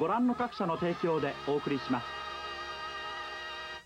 ご覧の各社の提供でお送りします。